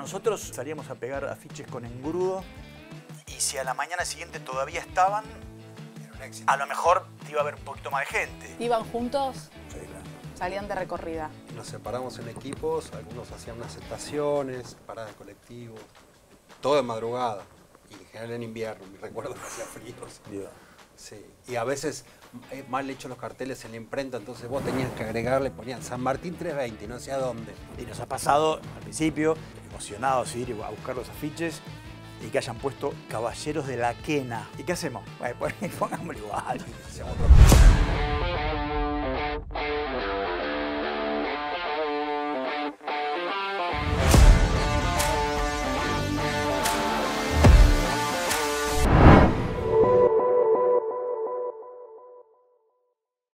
Nosotros salíamos a pegar afiches con engrudo y si a la mañana siguiente todavía estaban, era un éxito. A lo mejor iba a haber un poquito más de gente. ¿Iban juntos? Sí, claro. Salían de recorrida. Nos separamos en equipos, algunos hacían unas estaciones, paradas de colectivos, todo de madrugada y en general en invierno, me recuerdo que hacía frío. Sí. Y a veces mal hechos los carteles en la imprenta, entonces vos tenías que agregarle, ponían San Martín 320, no sé a dónde. Y nos ha pasado al principio, emocionados, ir a buscar los afiches y que hayan puesto Caballeros de la Quena. ¿Y qué hacemos? Bueno, pongámoslo igual. Hacíamos otra cosa.